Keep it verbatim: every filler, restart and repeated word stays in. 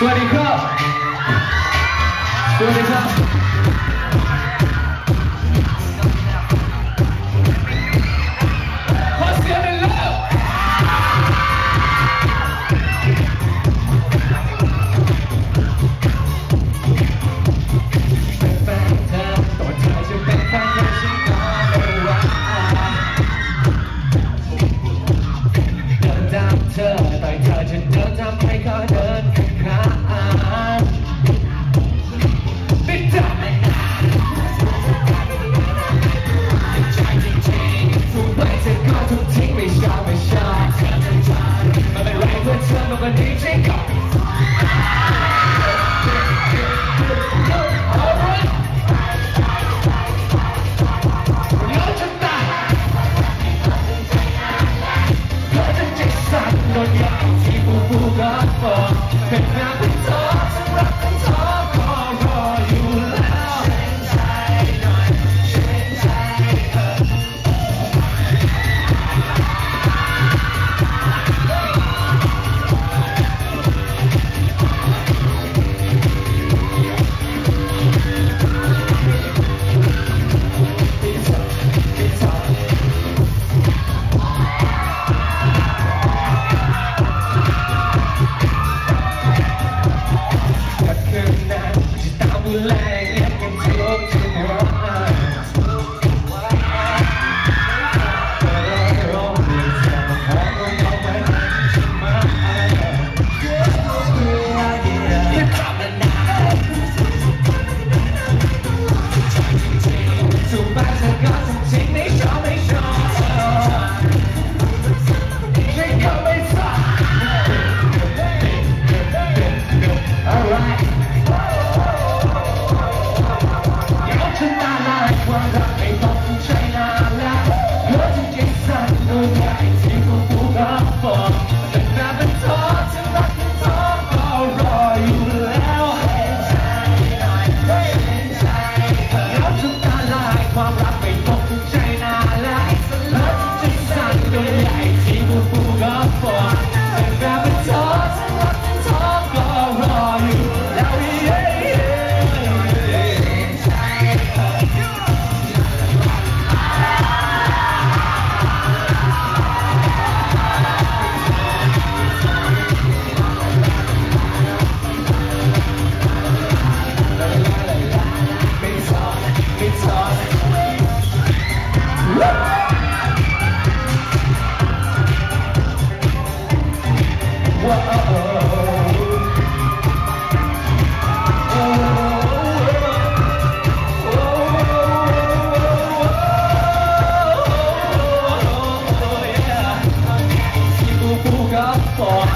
วัสดีครับสวัสดีครับขอเสียงหน่อยแล้วเป็นแฟนเธอตัวเธอจะเป็นแฟนเธอฉันก็ไม่ว่าเดินตามเธอแต่เธอจะเดินตามใครก็เดินข้างติดจับทุกใบเธอก็ทุกทิ้งไม่ชอบไม่ชอบไม่เป็นไรเพื่อเธอมันก็ดีจริงก็โดนยาที่ผู้ผู้ก็บอกเป็นหน้าเป็นท้อฉันรักเป็นท้อก็รออยู่แล้วเชื่อใจหน่อยเชื่อใจเธอfor